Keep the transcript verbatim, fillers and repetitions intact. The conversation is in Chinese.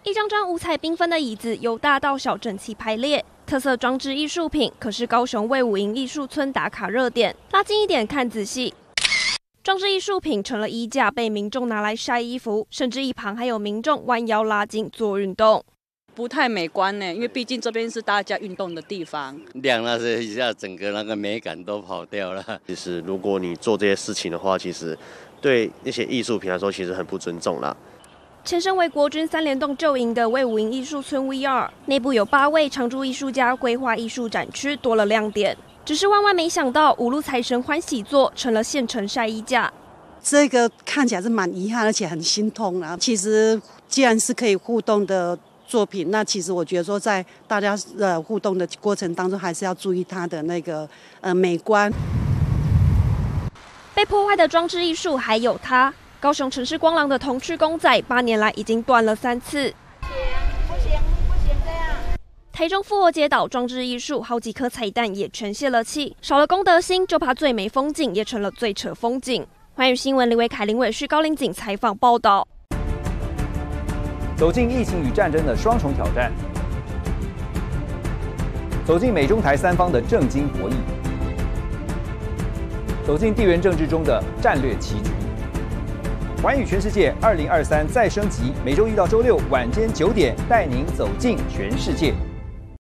一张张五彩缤纷的椅子由大到小整齐排列，特色装置艺术品可是高雄卫武营艺术村打卡热点。拉近一点看仔细，装置艺术品成了衣架，被民众拿来晒衣服，甚至一旁还有民众弯腰拉筋做运动。 不太美观呢，因为毕竟这边是大家运动的地方， 亮那些一下，整个那个美感都跑掉了。 其实，如果你做这些事情的话，其实对那些艺术品来说，其实很不尊重啦。 前身为国军三联动旧营的卫武营艺术村 V R 内部有八位常驻艺术家规划艺术展区，多了亮点。只是万万没想到，五路财神欢喜座成了现成晒衣架。 这个看起来是蛮遗憾，而且很心痛啊。其实，既然是可以互动的 作品，那其实我觉得说，在大家呃互动的过程当中，还是要注意它的那个呃美观。 被破坏的装置艺术还有它，高雄城市光廊的童趣公仔，八年来已经断了三次。不行不行这样。台中复活节岛装置艺术，好几颗彩蛋也全泄了气，少了公德心，就怕最美风景也成了最扯风景。环宇新闻林维凯、林伟旭、高林景采访报道。 走进疫情与战争的双重挑战，走进美中台三方的政经博弈，走进地缘政治中的战略棋局。环宇全世界二零二三再升级，每周一到周六晚间九点，带您走进全世界。